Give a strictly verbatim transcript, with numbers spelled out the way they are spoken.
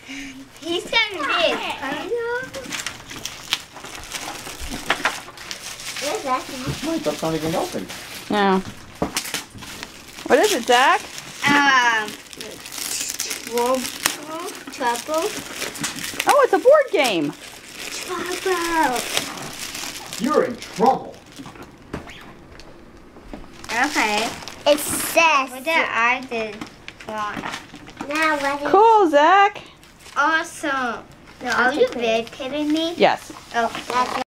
He's got a big. Where's that? Mine, that's not even open. No. What is it, Zach? Um, trouble. Trouble. Oh, it's a board game. Trouble. You're in trouble. Okay. It says. What did I did wrong? Now what is Cool, Zach. awesome. Now, are you videotaping me? Yes. Oh, that's